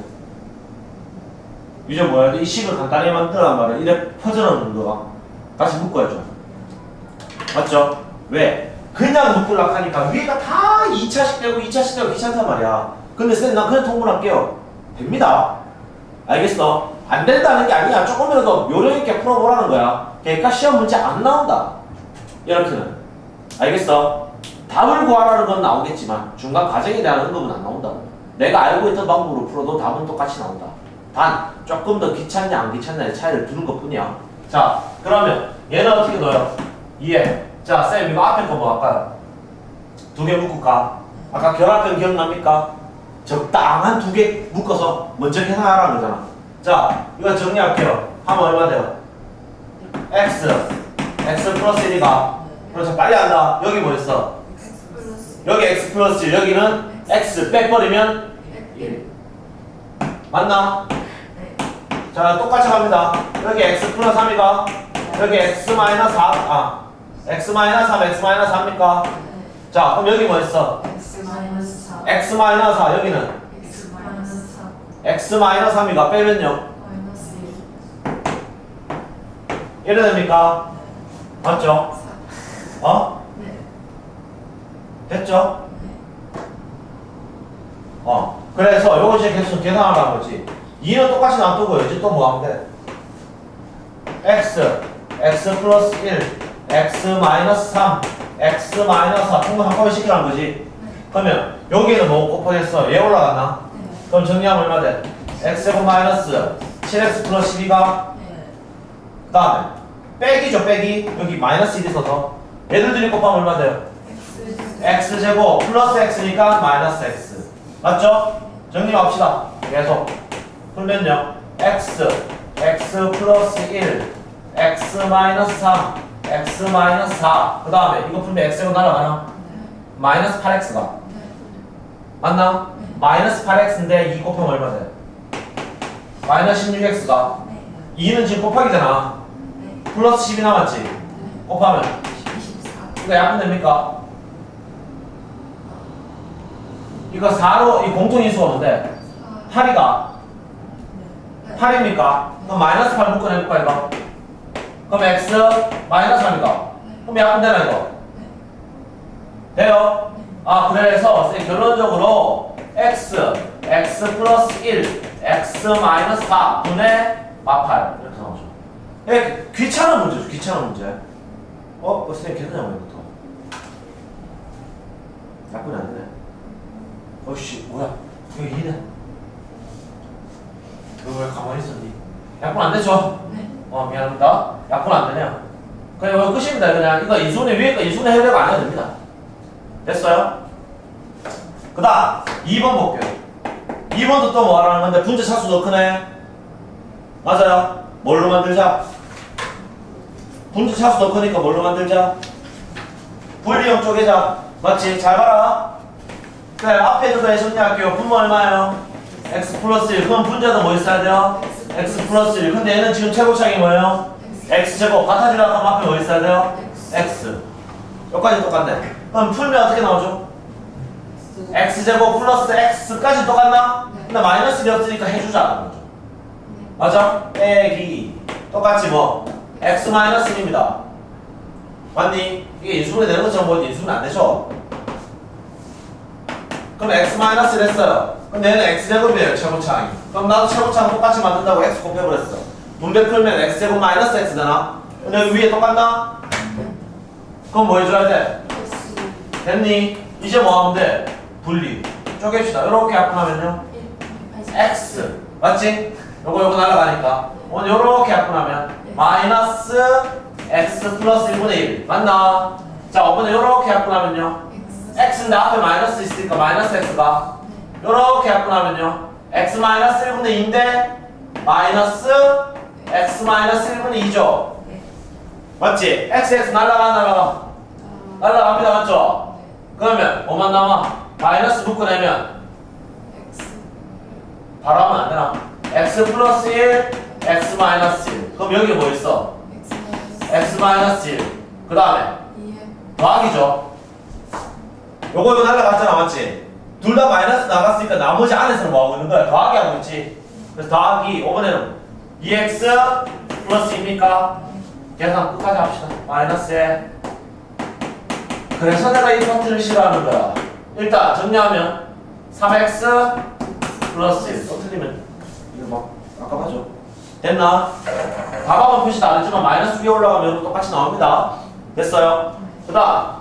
이제 뭐야? 이 식을 간단히 만들란 말이야. 이래 퍼져나오는 거가 다시 묶어야죠. 맞죠? 왜? 그냥 묶으려고 하니까 위에가 다 2차식 되고 2차식 되고 귀찮단 말이야. 근데 쌤, 난 그냥 통분할게요. 됩니다. 알겠어? 안 된다는 게 아니야. 조금이라도 요령있게 풀어보라는 거야. 그러니까 시험 문제 안 나온다. 이렇게는. 알겠어? 답을 구하라는 건 나오겠지만 중간 과정에 대한 언급은 안 나온다고. 내가 알고 있던 방법으로 풀어도 답은 똑같이 나온다. 단 조금 더 귀찮냐 안 귀찮냐의 차이를 두는 것 뿐이야. 자 그러면 얘는 어떻게 넣어요? 2에 자 쌤 이거 앞에 거 뭐 할까요? 두 개 묶을까? 아까 결합형 기억납니까? 적당한 두 개 묶어서 먼저 계산하라는 거잖아. 자 이거 정리할게요. 하면 얼마 돼요? x 플러스 1이가 그렇죠. 빨리 한다. 여기 뭐 있어? 여기 x 플러스 1 여기는 x 빼버리면 1 맞나? 자 똑같이 갑니다. 여기 x 플러스 3이가 여기 x 마이너스 4 x 마이너스 3 x 마이너스 4입니까? 자 그럼 여기 뭐 있어? x 마이너스 4 여기는 x 마이너스 3이가 빼면요? 1이 됩니까? 맞죠? 됐죠? 그래서 요거 이제 계속 계산하라는 거지. 2는 똑같이 놔두고 이제 또 뭐 하면 돼? x 플러스 1 x 마이너스 3 x 마이너스 4 통분 한꺼번에 시키라는 거지. 그러면 여기는 뭐 곱하겠어? 얘 올라갔나? 그럼 정리하면 얼마 돼? x제곱 마이너스 7x 플러스 12가 그 다음에 빼기죠. 빼기 여기 마이너스 1이 있어서 얘들끼리 곱하면 얼마 돼요? x제곱 플러스 x니까 마이너스 x 맞죠? 정리합시다. 계속 풀면요 x 플러스 1 x 마이너스 3 x 마이너스 4 그 다음에 이거 풀면 x제곱 날아가나? 마이너스 8x가 맞나? 마이너스 8x인데 2 곱하면 얼마 돼? 마이너스 16x가 2는 지금 곱하기잖아. 플러스 10이 남았지? 곱하면 이거 약분 됩니까? 이거 4로 이 공통인수가 뭔데? 8이가 8입니까? 그럼 마이너스 8 묶어내볼까 이거? 그럼 x 마이너스 3이가 그럼 약분 되나 이거? 돼요? 그래서 결론적으로 x 플러스 1 x 마이너스 4 분의 마8 이렇게 나오죠. 귀찮은 문제죠. 귀찮은 문제. 선생님 계산하고 이것도 약분이 안 되네. 어이씨 뭐야 이거 2네. 너 왜 가만히 있었니? 약분 안 되죠? 네. 미안합니다. 약분 안 되네요. 그냥 이거 끝입니다. 그냥 이거 이순에 위에 거 이순에 해결 안 해도 됩니다. 됐어요? 그 다음 2번 볼게요. 2번도 또 뭐 하라는 건데 분자 차수 더 크네. 맞아요? 뭘로 만들자? 분자 차수 더 크니까 뭘로 만들자? 분리형 쪼개자. 맞지? 잘 봐라. 그래 앞에 도 정리할게요. 분모 얼마예요? x 플러스 1 그럼 분자도 뭐 있어야 돼요? x 플러스 1 근데 얘는 지금 최고차이 뭐예요? x제곱 같아지려고 하면 앞에 뭐 있어야 돼요? x 여기까지 똑같네. 그럼 풀면 어떻게 나오죠? x제곱 플러스 x까지 똑같나? 근데 마이너스 1이 없으니까 해주자. 맞아? 빼기 똑같이 뭐 x 마이너스 1입니다. 맞니? 이게 인수분해 되는 것처럼 보이는데 인수분해 안 되죠? 그럼 x-1 했어요. 그럼 얘는 x제곱이에요, 최고차항이. 그럼 나도 최고차항 똑같이 만든다고 x 곱해버렸어. 분배 풀면 x제곱 마이너스 x 되나? 근데 여기 위에 똑같나? 그럼 뭐 해줘야 돼? 됐니? 이제 뭐 하면 돼? 분리. 쪼갭시다. 이렇게 약분하면요? x. 맞지? 요거 날아가니까. 오늘 요렇게 약분하면 마이너스 x 플러스 1분의 1. 맞나? 자, 이번에 요렇게 약분하면요? x인데 앞에 마이너스 있으니까 마이너스 x가 요렇게 약분하면요? x 마이너스 1분의 2인데 마이너스 x 마이너스 1분의 2죠? 맞지? x 날라가? 날라갑니다. 맞죠? 그러면 뭐만 남아? 마이너스 묶어내면 바로 하면 안 되나? x 플러스 1, x 마이너스 1. 그럼 여기 뭐 있어? x 마이너스 1. 그 다음에 더하기죠. 요거 날라갔잖아. 맞지? 둘 다 마이너스 나갔으니까 나머지 안에서는 뭐 하고 있는 거야? 더하기 하고 있지. 그래서 더하기 이번에는 2x 플러스 2입니까? 계산 끝까지 합시다. 마이너스에. 그래서 내가 이 파트를 싫어하는 거야. 일단 정리하면 3x 플러스 1. 또 틀리면 이거 막 깜깜하죠. 됐나? 답하면 표시 다르지만 마이너스 위에 올라가면 똑같이 나옵니다. 됐어요? 그 다음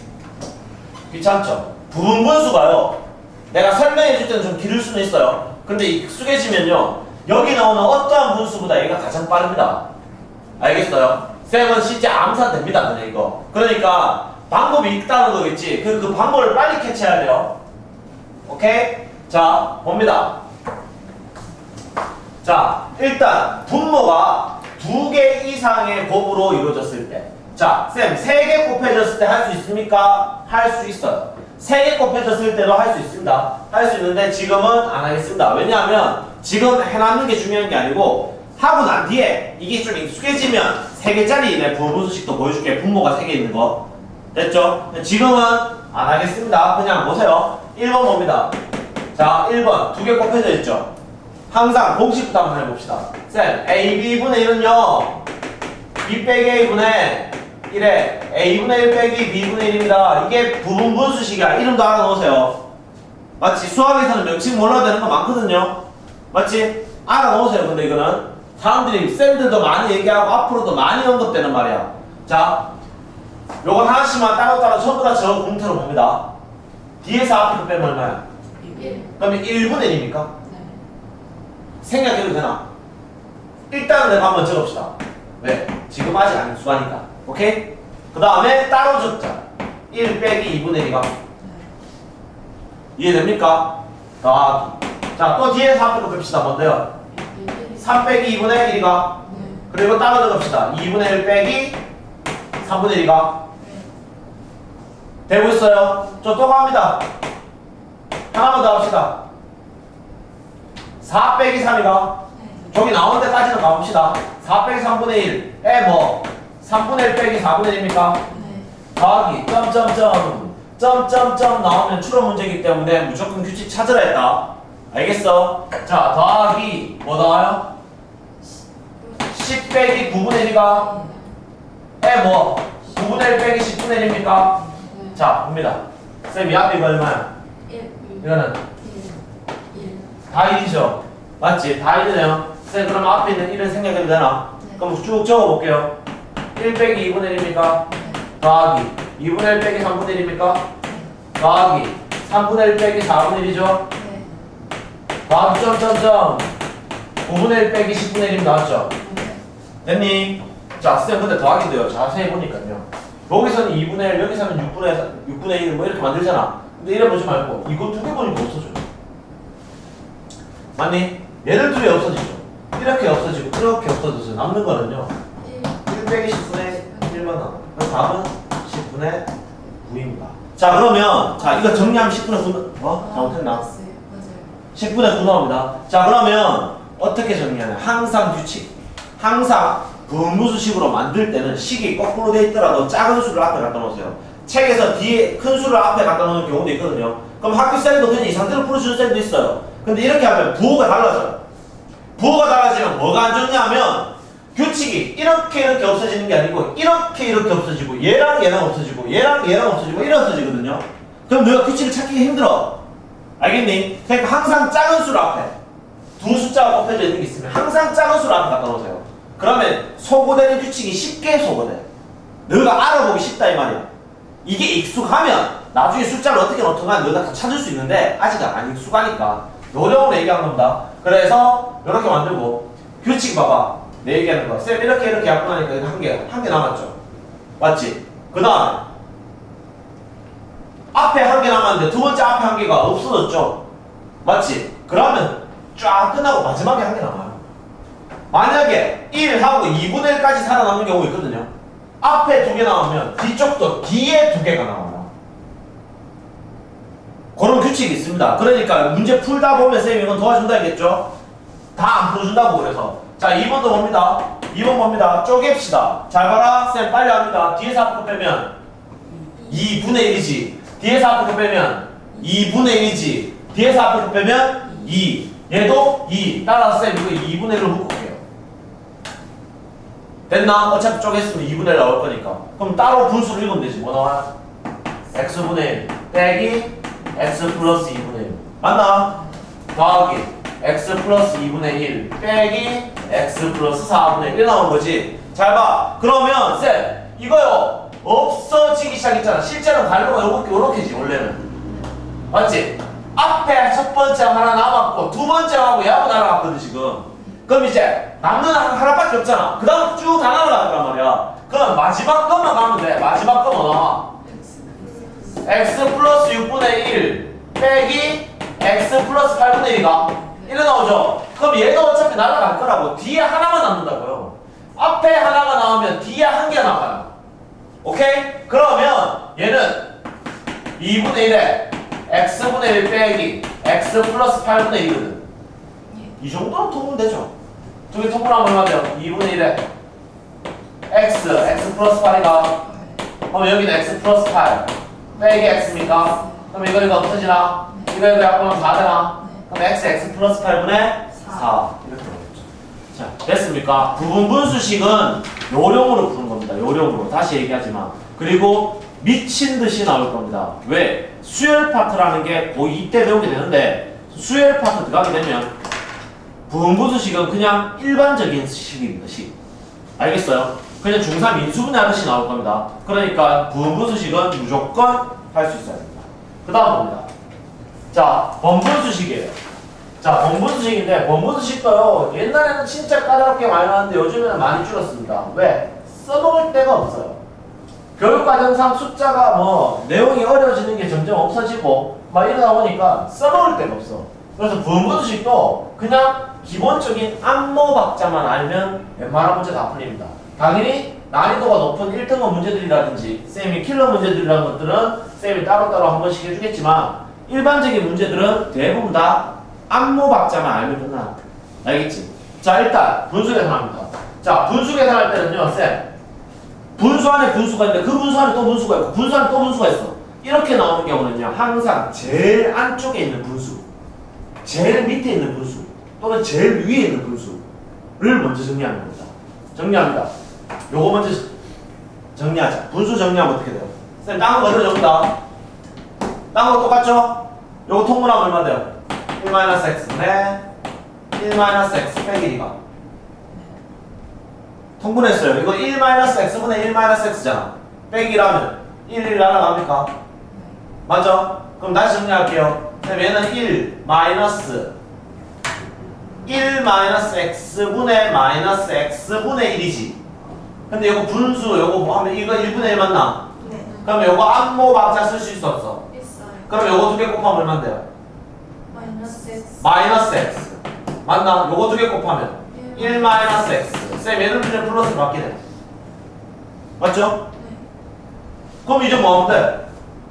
귀찮죠? 부분분수가요, 내가 설명해 줄 때는 좀 길을 수는 있어요. 근데 익숙해지면요, 여기 나오는 어떠한 분수보다 얘가 가장 빠릅니다. 알겠어요? 쌤은 실제 암산됩니다. 그냥 이거. 그러니까 방법이 있다는 거겠지. 그 방법을 빨리 캐치해야 돼요. 오케이? 자, 봅니다. 자, 일단 분모가 2개 이상의 곱으로 이루어졌을 때, 자, 쌤 3개 곱해졌을 때 할 수 있습니까? 할 수 있어요. 3개 곱해졌을 때도 할 수 있습니다. 할 수 있는데 지금은 안 하겠습니다. 왜냐하면 지금 해놨는 게 중요한 게 아니고 하고 난 뒤에 이게 좀 익숙해지면 3개짜리 내 부분수식도 보여줄게. 분모가 3개 있는 거. 됐죠? 지금은 안 하겠습니다. 그냥 보세요. 1번 봅니다. 자, 1번 2개 곱해져 있죠? 항상 공식부터 한번 해봅시다. 쌤, AB분의 1은요 B 빼기 A분의 1에 A분의 1 빼기 B분의 1입니다. 이게 부분분수식이야. 이름도 알아놓으세요. 맞지? 수학에서는 명칭 몰라도 되는 거 많거든요. 맞지? 알아놓으세요. 근데 이거는 사람들이 쌤들도 많이 얘기하고 앞으로도 많이 언급되는 말이야. 자, 요건 하나씩만 따로따로 전부 다 저 공태로 봅니다. 뒤에서 앞으로 빼면 얼마야? 1. 그러면 1분의 1입니까? 생략해도 되나? 일단은 내가 한번 적읍시다. 왜? 지금 아직 안 수하니까. 오케이? 그 다음에 따로 적자. 1 빼기 2분의 1이가. 이해됩니까? 더하기. 자, 또 뒤에서 앞으로 뺍시다. 뭔데요? 3 빼기 2분의 1이가. 그리고 따로 적읍시다. 2분의 1 빼기 3분의 1이가. 되고 있어요? 저 또 갑니다. 하나만 더 합시다. 4 빼기 3이가. 저기 나오는 데까지는 가봅시다. 4 빼기 3분의 1에 뭐 3분의 1 빼기 4분의 1입니까? 더하기 점점점 나오면 추론 문제이기 때문에 무조건 규칙 찾으라 했다. 알겠어? 자, 더하기 뭐 나와요? 10 빼기 9분의 1이가 에 뭐 9분의 1 빼기 10분의 1입니까? 자, 봅니다. 쌤, 이 앞에 이거 얼마야? 1. 이거는 1. 다 1이죠? 맞지? 다 1이네요. 쌤, 그럼 앞에 있는 1은 생략해도 되나? 그럼 쭉 적어볼게요. 1 빼기 2분의 1입니까? 더하기 2분의 1 빼기 3분의 1입니까? 더하기 3분의 1 빼기 4분의 1이죠? 더하기 점점점 5분의 1 빼기 10분의 1이면 나왔죠? 됐니? 자, 쌤 근데 더하기도요. 자세히 보니까요. 여기서는 2분의 1, 여기서는 6분의 1 뭐 이렇게 만들잖아. 근데 이래 보지 말고 이거 두 개 보니까 없어져요. 맞니? 얘를 두 개 없어지죠. 이렇게 없어지고 이렇게 없어져서 남는 거는요. 1 빼기 10분의 1만 나와. 그래서 답은 10분의 9입니다. 자, 그러면 자 이거 정리하면 10분의 9 잘못했나? 맞아요. 10분의 9 나옵니다. 자, 그러면 어떻게 정리하냐? 항상 규칙. 항상 분무수식으로 만들 때는 식이 거꾸로 돼 있더라도 작은 수를 앞에 갖다 놓으세요. 책에서 뒤에 큰 수를 앞에 갖다 놓는 경우도 있거든요. 그럼 학교 쌤도 그냥 이 상태로 풀어주는 쌤도 있어요. 근데 이렇게 하면 부호가 달라져요. 부호가 달라지면 뭐가 안 좋냐면 규칙이 이렇게 없어지는 게 아니고 이렇게 없어지고 얘랑 없어지고 얘랑 없어지고 이렇게 없어지거든요. 그럼 너가 규칙을 찾기가 힘들어. 알겠니? 그러니까 항상 작은 수를 앞에 두 숫자가 곱해져 있는 게 있으면 항상 작은 수를 앞에 갖다 놓으세요. 그러면 소거되는 규칙이 쉽게 소거돼. 너가 알아보기 쉽다 이 말이야. 이게 익숙하면 나중에 숫자를 어떻게 넣던가 너가 다 찾을 수 있는데 아직 안 익숙하니까 요령으로 얘기하는 겁니다. 그래서 이렇게 만들고 규칙 봐봐. 내 얘기하는 거. 쌤 이렇게 하고 나니까 이거 한 개 남았죠. 맞지? 그 다음에 앞에 한 개 남았는데 두 번째 앞에 한 개가 없어졌죠. 맞지? 그러면 쫙 끝나고 마지막에 한 개 남아요. 만약에 1하고 2분의 1까지 살아남는 경우 있거든요. 앞에 두 개 나오면 뒤쪽도 뒤에 두 개가 나와요. 그런 규칙이 있습니다. 그러니까 문제 풀다 보면 쌤이 이건 도와준다 했겠죠? 다 안 풀어준다고 그래서. 자, 2번도 봅니다. 2번 봅니다. 쪼갭시다. 잘 봐라. 쌤 빨리 합니다. 뒤에서 앞으로 빼면 2분의 1이지. 뒤에서 앞으로 빼면 2분의 1이지. 뒤에서 앞으로 빼면 2. 얘도 2. 따라서 쌤 이거 2분의 1로 묶을게요. 됐나? 어차피 쪼갰으면 2분의 1 나올 거니까. 그럼 따로 분수를 읽으면 되지. 뭐 나와? x분의 1 빼기 x 플러스 2분의 1. 맞나? 더하기 x 플러스 2분의 1 빼기 x 플러스 4분의 1 나온 거지. 잘 봐. 그러면 쌤 이거요 없어지기 시작했잖아. 실제로 갈로가 요렇게지 원래는. 맞지? 앞에 첫 번째 하나 남았고 두 번째하고 얘하고 날아갔거든 지금. 그럼 이제 남는 하나밖에 없잖아. 그 다음 쭉 다 날아가란 말이야. 그럼 마지막 거만 가면 돼. 마지막 거만 나와. x 플러스 6분의 1 빼기 x 플러스 8분의 1이가 1이 나오죠? 그럼 얘도 어차피 날아갈 거라고. 뒤에 하나만 남는다고요. 앞에 하나가 나오면 뒤에 한 개 남아요. 오케이? 그러면 얘는 2분의 1에 x분의 1 빼기 x 플러스 8분의 1이거든. 이 정도는 통분 되죠? 두 개 통분하면 얼마 돼요? 2분의 1에 x 플러스 8이가 그럼 여기는 x 플러스 8 빼기 x입니까? 그럼 이거 없어지나? 이거 약분하면 4 되나? 그럼 x 플러스 8분의 4 이렇게 나오겠죠. 자, 됐습니까? 부분분수식은 요령으로 푸는 겁니다. 요령으로. 다시 얘기하지만. 그리고 미친 듯이 나올 겁니다. 왜? 수열 파트라는 게 거의 이때 배우게 되는데 수열 파트 들어가게 되면 부분분수식은 그냥 일반적인 식입니다. 식. 알겠어요? 그냥 중3 인수분해 하듯이 나올 겁니다. 그러니까 부분분수식은 무조건 할 수 있어야 됩니다. 그 다음 봅니다. 자, 번분수식이에요. 자, 번분수식인데 번분수식도요 옛날에는 진짜 까다롭게 많이 나왔는데 요즘에는 많이 줄었습니다. 왜? 써먹을 데가 없어요. 교육과정상 숫자가 뭐 내용이 어려워지는 게 점점 없어지고 막 이러다 보니까 써먹을 데가 없어. 그래서 부분분수식도 그냥 기본적인 안모박자만 알면 웬만한 문제 다 풀립니다. 당연히 난이도가 높은 1등급 문제들이라든지 쌤이 킬러 문제들이라는 것들은 쌤이 따로따로 한 번씩 해주겠지만 일반적인 문제들은 대부분 다 안모박자만 알면 끝나. 알겠지? 자, 일단 분수 계산합니다. 자, 분수 계산할 때는요 쌤 분수 안에 분수가 있는데 그 분수 안에 또 분수가 있고 분수 안에 또 분수가 있어. 이렇게 나오는 경우는요 항상 제일 안쪽에 있는 분수, 제일 밑에 있는 분수 또는 제일 위에 있는 분수를 먼저 정리하는 겁니다. 정리합니다. 요거 먼저 정리하자. 분수 정리하면 어떻게 돼요? 쌤, 딴 거 그려줍니다. 딴 거 똑같죠? 요거 통분하면 얼마 돼요? 1-x분의 1-x 빼기 2가 통분했어요. 이거 1-x분의 1-x잖아. 빼기라면 1 날아갑니까? 맞죠? 그럼 다시 정리할게요. 쌤, 얘는 1-x분의 -x분의 1이지. 근데 이거 분수, 요거 뭐 하면 이거 1분의 1 맞나? 네. 그럼 요거 안모 박자 쓸 수 있어 없어? 있어요. 그럼 요거 두 개 곱하면 얼마인데요? -x. 맞나? 요거 두 개 곱하면 1-x. 쌤, 얘는 그냥 플러스로 바뀌네. 맞죠? 네. 그럼 이제 뭐 하면 돼?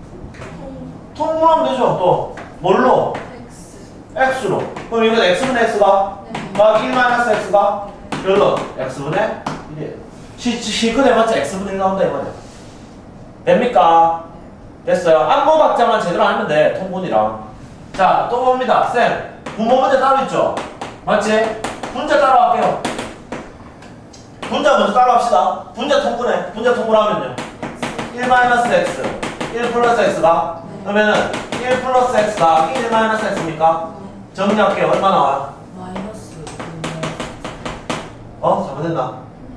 통분하면 되죠. 또 뭘로? X. x로. 그럼 이건 x분의 x가? 네. 더하기 1-x가? 결론 x분의 1이에요. 실컷 해봤자 x분의 1 나온다 이거네. 됩니까? 됐어요. 안모박자만 제대로 하면 돼. 통분이랑. 자, 또 봅니다. 쌤, 분모 문제 따로 있죠? 맞지? 분자 따로 할게요. 분자 먼저 따로 합시다. 분자 통분해. 분자 통분하면요 1-x 1 플러스 x가 그러면은 1 플러스 x가 1 마이너스 x입니까? 정리할게요. 얼마 나와요? 마이너스 잘못했나?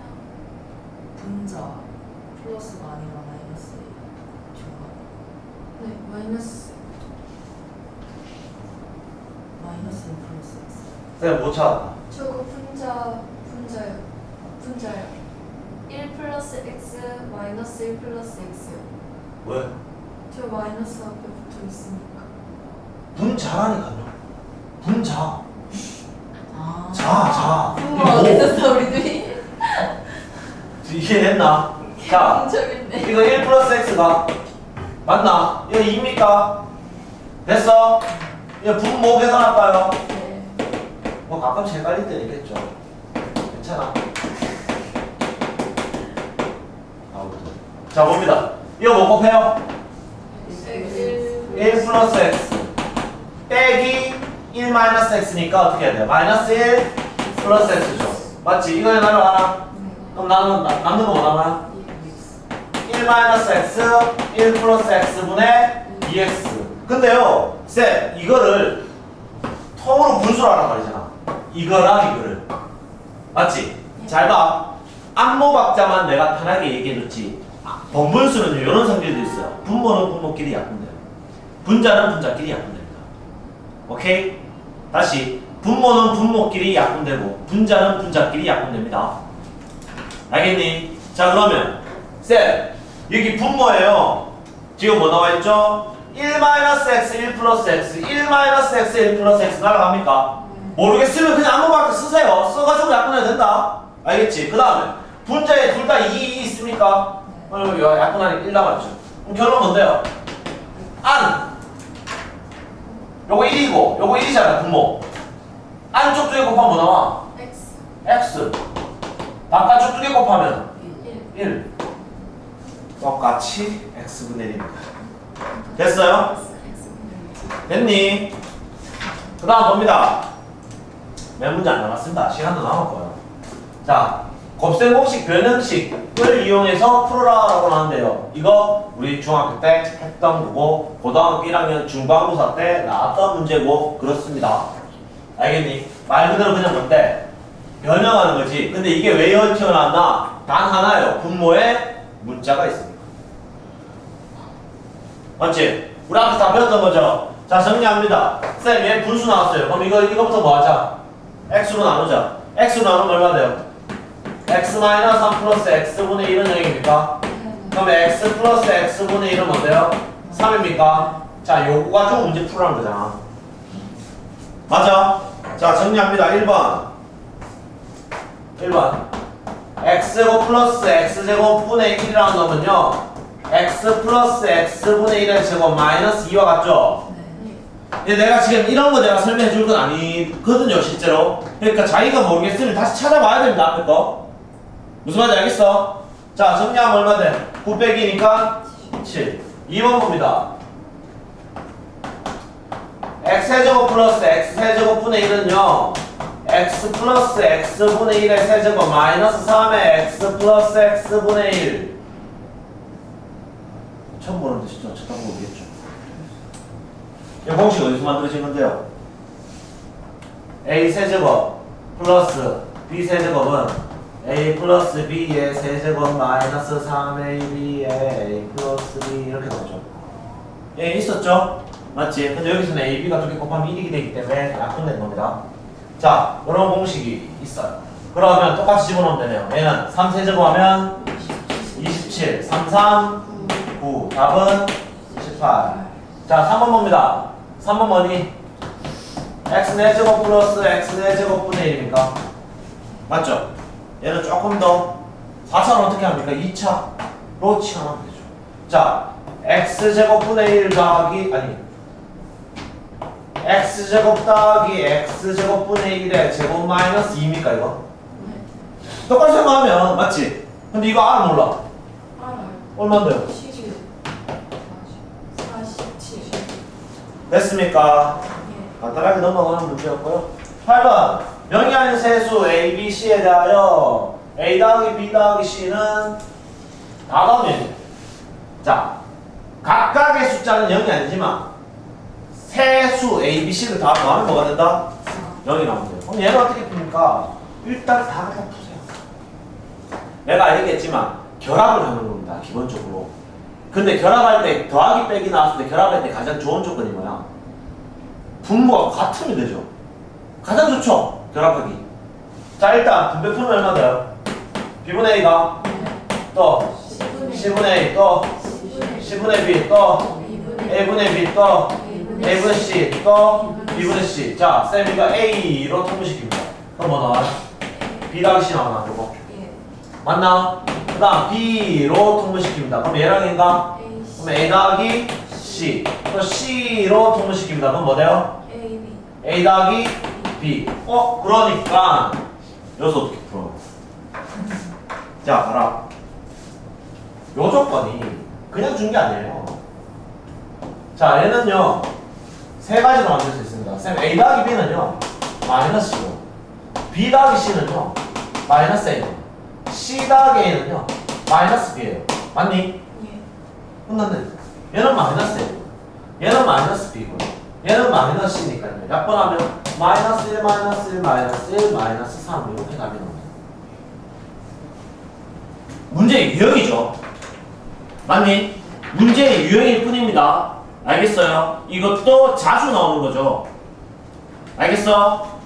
분자 플러스가 아니라 마이너스 네, 마이너스. 마이너스 1 플러스 x. 쌤 못 찾았다. 저거 분자요. 분자요. 1 플러스 x 마이너스 1 플러스 x요. 왜? 저 마이너스 앞에 붙어 있으니까. 분자라니까요. 분자. 아. 자. 분모 어디 있었어 우리 둘이? 이해했나? 자, 분자겠네. 이거 1 플러스 x가 맞나? 이거 2입니까? 됐어? 이거 분모 계산할까요? 네. 뭐 가끔씩 헷갈릴 때는 있겠죠. 괜찮아. 자, 봅니다. 이거 뭐 곱해요? 1 플러스 x 빼기 1 마이너스 x니까 어떻게 해야 돼요? 마이너스 1 플러스 x죠. 맞지? 이거에 나눠 그럼 남는 거 뭐 남아요? 1 마이너스 x 1 플러스 x분의 2x. 근데요, 쌤, 이거를 통으로 분수로 하란 말이잖아. 이거랑 이거를. 맞지? 잘 봐. 암모박자만 내가 편하게 얘기해줬지. 번분수는 이런 성질도 있어요. 분모는 분모끼리 약분돼요. 분자는 분자끼리 약분됩니다. 오케이? 다시. 분모는 분모끼리 약분되고 분자는 분자끼리 약분됩니다. 알겠니? 자, 그러면 쌤, 여기 분모예요. 지금 뭐 나와있죠? 1 마이너스 x 1 플러스 x 1 마이너스 x 1 플러스 x 날아갑니까? 모르겠으면 그냥 암모박자 쓰세요. 써가지고 약분해야 된다. 알겠지? 그 다음에 분자에 둘 다 2 있습니까? 약분하니까 1 남았죠. 그럼 결론 뭔데요? 안! 요거 1이고 요거 1이잖아. 분모. 안쪽 두 개 곱하면 뭐 나와? x. x. 바깥쪽 두 개 곱하면 1. 1. 똑같이 x분의 1입니다. 됐어요? 됐니? 그 다음 봅니다. 몇 문제 안 남았습니다. 시간도 남았고요. 자, 곱셈 공식 변형식을 이용해서 풀어라라고 하는데요. 이거 우리 중학교 때 했던 거고 고등학교 1학년 중간고사 때 나왔던 문제고 그렇습니다. 알겠니? 말 그대로 그냥 뭔데? 변형하는 거지. 근데 이게 왜 튀어나왔나? 단 하나예요. 분모에 문자가 있습니다. 맞지? 우리 앞에서 다 배웠던 거죠? 자, 정리합니다. 쌤, 얘 분수 나왔어요. 그럼 이거부터 뭐 하자? x로 나누자. x로 나누면 얼마 돼요? x-3 플러스 x분의 1은 0입니까? 그럼 x 플러스 x분의 1은 뭔데요? 3입니까? 자, 요거 가지고 문제 풀라는 거잖아. 맞아? 자, 정리합니다. 1번 x제곱 플러스 x제곱분의 1이라는 놈은요 x 플러스 x분의 1의 제곱 마이너스 2와 같죠? 근데 내가 지금 이런 거 내가 설명해 줄 건 아니거든요 실제로. 그러니까 자기가 모르겠으면 다시 찾아봐야 됩니다. 앞에 거 무슨 말인지 알겠어? 자, 정리하면 얼마 돼? 9 빼기니까 7. 2번 봅니다. x제곱 플러스 x제곱분의 1은요 x 플러스 x분의 1의 세제곱 마이너스 3의 x 플러스 x분의 1. 처음 보는데 진짜 쳐다보고 오겠죠. 이 공식 어디서 만들어진 건데요? a 세제곱 플러스 b 세제곱은 a 플러스 b의 세제곱 마이너스 3ab의 a 플러스 b 이렇게 나오죠. 예, 있었죠? 맞지? 근데 여기서는 a, b가 두 개 곱하면 1이 되기 때문에 약분된 겁니다. 자, 이런 공식이 있어요. 그러면 똑같이 집어넣으면 되네요. 얘는 3세제곱 하면 27, 3, 3, 9. 답은 18. 자, 3번 봅니다. 3번 뭐니? x4제곱 플러스 x4제곱분의 1입니까? 맞죠? 얘는 조금 더 4차는 어떻게 합니까? 2차로 치환하면 되죠. 자, x제곱분의 1 더하기 x제곱 더하기 x제곱분의 1의 제곱 마이너스 2입니까 이거? 네. 똑같이 생각하면 맞지? 근데 이거 알아 몰라? 알아요. 얼마인데요? 11. 47. 됐습니까? 예. 간단하게 넘어가는 문제였고요. 8번 명의하는 세수 A, B, C에 대하여 A 더하기 B 더하기 C는 다가오면 자, 각각의 숫자는 0이 아니지만 세수 A, B, C를 다 더하면 뭐가 된다? 0이 나오면 돼요. 그럼 얘는 어떻게 풉니까? 일단 다 갖다 푸세요. 내가 얘기했지만 결합을 하는 겁니다. 기본적으로. 근데 결합할 때 더하기 빼기 나왔을 때 결합할 때 가장 좋은 조건이 뭐야? 분모가 같으면 되죠. 가장 좋죠. 결합하기. 자 일단 분배품은 얼마 돼요? B분의 A가 또 10분의 A 또 10분의 B 또 A분의 B 또 A분의 C 또 B분의 C. 자 쌤 이거 A로 통분시킵니다. 그럼 뭐 나와요? B 더하기 C 나오나 저거? 맞나? 그 다음 B로 통분시킵니다. 그럼 얘랑 얘가? 그럼 A 더하기 C 또 C로 통분시킵니다. 그럼 뭐 돼요? A 더하기 B. 그러니까 여기서 어떻게 풀어? 자 봐라. 요 조건이 그냥 준 게 아니에요. 자 얘는요 세 가지로 만들 수 있습니다. 쌤 A 더하기 B는요 마이너스고 B 더하기 C는요 마이너스 A고 C 더하기 A는요 마이너스 B예요. 맞니? 끝났네. 얘는 마이너스 A고 얘는 마이너스 B고 얘는 마이너스 C니까요. 약분하면 마이너스 1 마이너스 1 마이너스 1 마이너스 3 이렇게 답이 나옵니다. 문제의 유형이죠. 맞니? 문제의 유형일 뿐입니다. 알겠어요? 이것도 자주 나오는 거죠. 알겠어?